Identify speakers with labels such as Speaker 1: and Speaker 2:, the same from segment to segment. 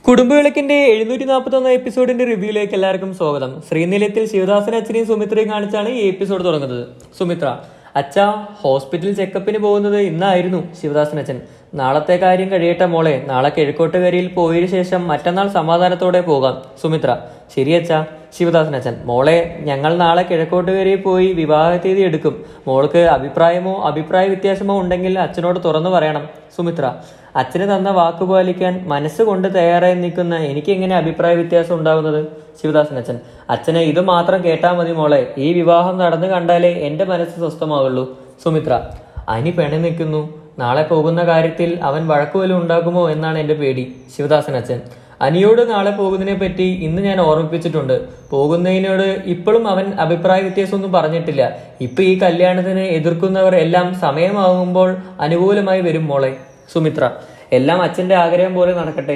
Speaker 1: കുടുംബവിളക്കിന്റെ 741 എപ്പിസോഡിന്റെ റിവ്യൂയിലേക്ക് എല്ലാവർക്കും സ്വാഗതം. ശ്രീനിലയത്തിൽ ശിവദാസൻ അച്ഛനെയും സുമിത്രയും കാണിച്ചാണ് ഈ എപ്പിസോഡ് തുടങ്ങുന്നത്. സുമിത്ര: അച്ഛാ, ഹോസ്പിറ്റൽ ചെക്കപ്പിന് പോകുന്നത് ഇന്നായിരുന്നു. ശിവദാസൻ അച്ഛൻ: നാളത്തെ കാര്യം കഴിയട്ടെ മോളെ, നാളെ കിഴക്കോട്ടുകരയിൽ പോയതിനു ശേഷം മറ്റന്നാൾ സമാധാനത്തോടെ പോകാം. സുമിത്ര: ശരിയച്ഛാ. ശിവദാസൻ അച്ഛൻ: മോളെ, ഞങ്ങൾ നാളെ കിഴക്കോട്ടുകരയിൽ പോയി വിവാഹ തീയതി എടുക്കും. മോൾക്ക് അഭിപ്രായ വ്യത്യാസമോ ഉണ്ടെങ്കിൽ അച്ഛനോട് തുറന്നു പറയണം. സുമിത്ര: അച്ഛന് തന്ന വാക്ക് പാലിക്കാൻ മനസ്സുകൊണ്ട് തയ്യാറായി നിൽക്കുന്ന എനിക്ക് എങ്ങനെ അഭിപ്രായ വ്യത്യാസം ഉണ്ടാകുന്നത്? ശിവദാസൻ അച്ഛൻ: അച്ഛനെ ഇത് മാത്രം കേട്ടാൽ മതി മോളെ, ഈ വിവാഹം നടന്നു കണ്ടാലേ എന്റെ മനസ്സ് സ്വസ്ഥമാവുള്ളൂ. സുമിത്ര: അനി പെണി നിൽക്കുന്നു. നാളെ പോകുന്ന കാര്യത്തിൽ അവൻ വഴക്കുവലും ഉണ്ടാകുമോ എന്നാണ് എന്റെ പേടി. ശിവദാസൻ അച്ഛൻ: അനിയോട് നാളെ പോകുന്നതിനെ പറ്റി ഇന്ന് ഞാൻ ഓർമ്മിപ്പിച്ചിട്ടുണ്ട്. പോകുന്നതിനോട് ഇപ്പോഴും അവൻ അഭിപ്രായ വ്യത്യാസമൊന്നും പറഞ്ഞിട്ടില്ല. ഇപ്പൊ ഈ കല്യാണത്തിന് എതിർക്കുന്നവർ എല്ലാം സമയമാകുമ്പോൾ അനുകൂലമായി വരും മോളെ. സുമിത്ര: എല്ലാം അച്ഛന്റെ ആഗ്രഹം പോലെ നടക്കട്ടെ.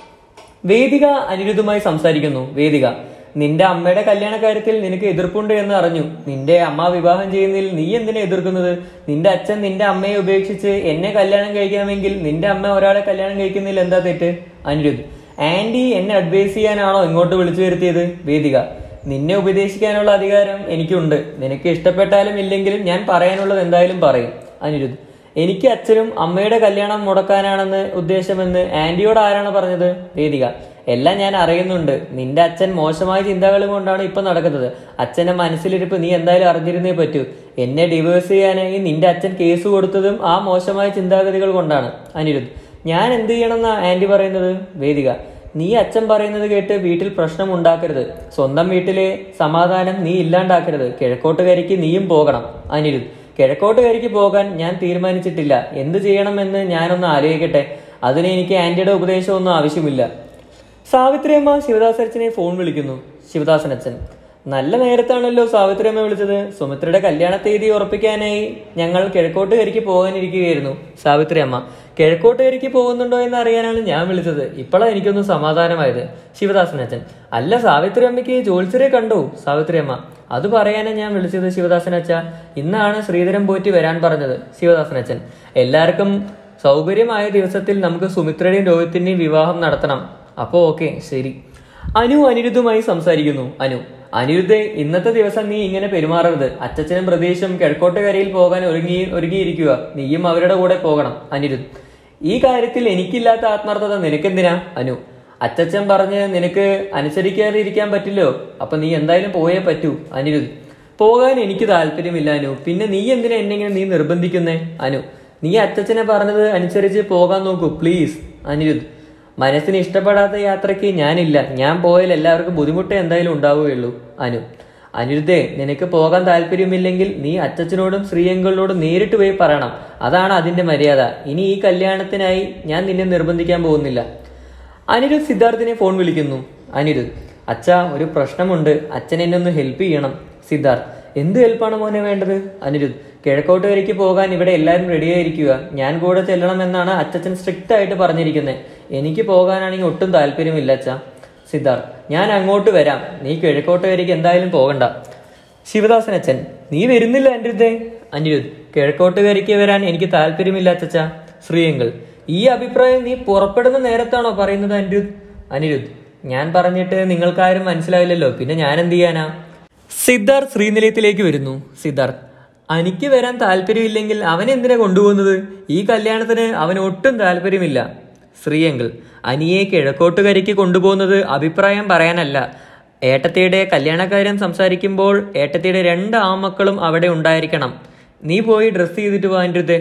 Speaker 1: വേദിക അനിരുദ്ധമായി സംസാരിക്കുന്നു. വേദിക: നിന്റെ അമ്മയുടെ കല്യാണ കാര്യത്തിൽ നിനക്ക് എതിർപ്പുണ്ട് എന്ന് അറിഞ്ഞു. നിന്റെ അമ്മ വിവാഹം ചെയ്യുന്നതിൽ നീ എന്തിനാ എതിർക്കുന്നത്? നിന്റെ അച്ഛൻ നിന്റെ അമ്മയെ ഉപേക്ഷിച്ച് എന്നെ കല്യാണം കഴിക്കാമെങ്കിൽ നിന്റെ അമ്മ ഒരാളെ കല്യാണം കഴിക്കുന്നതിൽ എന്താ തെറ്റ്? അനിരുദ്ധ്: ആന്റി എന്നെ അഡ്വൈസ് ചെയ്യാനാണോ ഇങ്ങോട്ട് വിളിച്ചു വരുത്തിയത്? വേദിക: നിന്നെ ഉപദേശിക്കാനുള്ള അധികാരം എനിക്കുണ്ട്. നിനക്ക് ഇഷ്ടപ്പെട്ടാലും ഇല്ലെങ്കിലും ഞാൻ പറയാനുള്ളത് എന്തായാലും പറയും. അനിരുദ്ധ്: എനിക്ക് അച്ഛനും അമ്മയുടെ കല്യാണം മുടക്കാനാണെന്ന് ഉദ്ദേശമെന്ന് ആന്റിയോട് ആരാണ് പറഞ്ഞത്? വേദിക: എല്ലാം ഞാൻ അറിയുന്നുണ്ട്. നിന്റെ അച്ഛൻ മോശമായ ചിന്തകൾ കൊണ്ടാണ് ഇപ്പൊ നടക്കുന്നത്. അച്ഛന്റെ മനസ്സിലിരിപ്പ് നീ എന്തായാലും അറിഞ്ഞിരുന്നേ പറ്റൂ. എന്നെ ഡിവോഴ്സ് ചെയ്യാനായി നിന്റെ അച്ഛൻ കേസ് കൊടുത്തതും ആ മോശമായ ചിന്താഗതികൾ കൊണ്ടാണ്. അനിരുദ്ധ്: ഞാൻ എന്ത് ചെയ്യണമെന്നാ ആന്റി പറയുന്നത്? വേദിക: നീ അച്ഛൻ പറയുന്നത് കേട്ട് വീട്ടിൽ പ്രശ്നം ഉണ്ടാക്കരുത്. സ്വന്തം വീട്ടിലെ സമാധാനം നീ ഇല്ലാണ്ടാക്കരുത്. കിഴക്കോട്ടുകരയ്ക്ക് നീയും പോകണം. അനിരുദ്ധ്: കിഴക്കോട്ടുകരയ്ക്ക് പോകാൻ ഞാൻ തീരുമാനിച്ചിട്ടില്ല. എന്ത് ചെയ്യണമെന്ന് ഞാനൊന്ന് ആലോചിക്കട്ടെ. അതിന് എനിക്ക് ആന്റിയുടെ ഉപദേശമൊന്നും ആവശ്യമില്ല. സാവിത്രിയമ്മ ശിവദാസച്ചനെ ഫോൺ വിളിക്കുന്നു. ശിവദാസൻ അച്ഛൻ: നല്ല നേരത്താണല്ലോ സാവിത്രിയമ്മ വിളിച്ചത്. സുമിത്രയുടെ കല്യാണ തീയതി ഉറപ്പിക്കാനായി ഞങ്ങൾ കിഴക്കോട്ടുകരയ്ക്ക് പോകാനിരിക്കുകയായിരുന്നു. സാവിത്രിയമ്മ: കിഴക്കോട്ടുകരയ്ക്ക് പോകുന്നുണ്ടോ എന്ന് അറിയാനാണ് ഞാൻ വിളിച്ചത്. ഇപ്പോഴാണ് എനിക്കൊന്ന് സമാധാനമായത്. ശിവദാസൻ അച്ഛൻ: അല്ല, സാവിത്രിയമ്മയ്ക്ക് ജോത്സ്യരെ കണ്ടോ? സാവിത്രിയമ്മ: അത് പറയാനാണ് ഞാൻ വിളിച്ചത് ശിവദാസൻ അച്ഛ. ഇന്നാണ് ശ്രീധരൻ പോറ്റി വരാൻ പറഞ്ഞത്. ശിവദാസൻ അച്ഛൻ: എല്ലാവർക്കും സൗകര്യമായ ദിവസത്തിൽ നമുക്ക് സുമിത്രയുടെയും രോഹിത്തിന്റെയും വിവാഹം നടത്തണം. അപ്പോ ഓക്കെ, ശരി. അനു അനിരുദ്ധുമായി സംസാരിക്കുന്നു. അനു: അനിരുദ്ധെ, ഇന്നത്തെ ദിവസം നീ ഇങ്ങനെ പെരുമാറരുത്. അച്ഛനും പ്രതീക്ഷും കിഴക്കോട്ടുകരയിൽ പോകാൻ ഒരുങ്ങിയിരിക്കുക. നീയും അവരുടെ കൂടെ പോകണം. അനിരുദ്ധ്: ഈ കാര്യത്തിൽ എനിക്കില്ലാത്ത ആത്മാർത്ഥത നിനക്കെന്തിനാ? അനു: അച്ഛൻ പറഞ്ഞ് നിനക്ക് അനുസരിക്കാതെ ഇരിക്കാൻ പറ്റില്ലോ. അപ്പൊ നീ എന്തായാലും പോയേ പറ്റൂ. അനിരുദ്ധ്: പോകാൻ എനിക്ക് താല്പര്യമില്ല അനു. പിന്നെ നീ എന്തിനാ എന്നെങ്ങനെ നീ നിർബന്ധിക്കുന്നേ? അനു: നീ അച്ഛനെ പറഞ്ഞത് അനുസരിച്ച് പോകാൻ നോക്കൂ പ്ലീസ്. അനിരുദ്ധ്: മനസ്സിന് ഇഷ്ടപ്പെടാത്ത യാത്രയ്ക്ക് ഞാനില്ല. ഞാൻ പോയാൽ എല്ലാവർക്കും ബുദ്ധിമുട്ട് എന്തായാലും ഉണ്ടാവുകയുള്ളൂ. അനു: അനിരുദ്ധേ, നിനക്ക് പോകാൻ താല്പര്യമില്ലെങ്കിൽ നീ അച്ഛനോടും ശ്രീയങ്കളിനോടും നേരിട്ട് പോയി പറയണം. അതാണ് അതിന്റെ മര്യാദ. ഇനി ഈ കല്യാണത്തിനായി ഞാൻ നിന്നെ നിർബന്ധിക്കാൻ പോകുന്നില്ല. അനിരുദ്ധ് സിദ്ധാർത്ഥിനെ ഫോൺ വിളിക്കുന്നു. അനിരുദ്ധ്: അച്ഛാ, ഒരു പ്രശ്നമുണ്ട്. അച്ഛൻ എന്നെ ഒന്ന് ഹെൽപ്പ് ചെയ്യണം. സിദ്ധാർത്ഥ്: എന്ത് ഹെൽപ്പാണ് മോനെ വേണ്ടത്? അനിരുദ്ധ്: കിഴക്കോട്ടുകരയ്ക്ക് പോകാൻ ഇവിടെ എല്ലാവരും റെഡിയായിരിക്കുക. ഞാൻ കൂടെ ചെല്ലണമെന്നാണ് അച്ഛൻ സ്ട്രിക്റ്റ് ആയിട്ട് പറഞ്ഞിരിക്കുന്നത്. എനിക്ക് പോകാനാണെങ്കിൽ ഒട്ടും താല്പര്യമില്ല അച്ഛാ. സിദ്ധാർത്ഥ്: ഞാൻ അങ്ങോട്ട് വരാം. നീ കിഴക്കോട്ടുകരയ്ക്ക് എന്തായാലും പോകണ്ട. ശിവദാസൻ അച്ഛൻ: നീ വരുന്നില്ല അനിരുദ്ധേ? അനിരുദ്ധ്: കിഴക്കോട്ടുകരയ്ക്ക് വരാൻ എനിക്ക് താല്പര്യമില്ല അച്ഛാ. ശ്രീയങ്കൾ: ഈ അഭിപ്രായം നീ പുറപ്പെടുന്ന നേരത്താണോ പറയുന്നത് അനിരുദ്ധ്? അനിരുദ്ധ്: ഞാൻ പറഞ്ഞിട്ട് നിങ്ങൾക്കാരും മനസ്സിലാവില്ലല്ലോ, പിന്നെ ഞാൻ എന്ത് ചെയ്യാനാ? സിദ്ധാർത്ഥ് ശ്രീനിലയത്തിലേക്ക് വരുന്നു. സിദ്ധാർത്ഥ്: അനിക്ക് വരാൻ താല്പര്യമില്ലെങ്കിൽ അവൻ എന്തിനാ കൊണ്ടുപോകുന്നത്? ഈ കല്യാണത്തിന് അവന് ഒട്ടും താല്പര്യമില്ല. ശ്രീയങ്കൾ: അനിയെ കിഴക്കോട്ടുകരയ്ക്ക് കൊണ്ടുപോകുന്നത് അഭിപ്രായം പറയാനല്ല. ഏട്ടത്തിയുടെ കല്യാണക്കാര്യം സംസാരിക്കുമ്പോൾ ഏട്ടത്തിയുടെ 2 ആൺമക്കളും അവിടെ ഉണ്ടായിരിക്കണം. നീ പോയി ഡ്രസ് ചെയ്തിട്ട് വാ അനിരുദ്ധേ.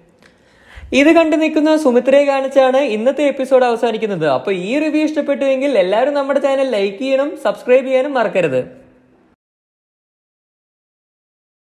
Speaker 1: ഇത് കണ്ടു നിൽക്കുന്ന സുമിത്രയെ കാണിച്ചാണ് ഇന്നത്തെ എപ്പിസോഡ് അവസാനിക്കുന്നത്. അപ്പൊ ഈ റിവ്യൂ ഇഷ്ടപ്പെട്ടുവെങ്കിൽ എല്ലാവരും നമ്മുടെ ചാനൽ ലൈക്ക് ചെയ്യണം, സബ്സ്ക്രൈബ് ചെയ്യാനും മറക്കരുത്.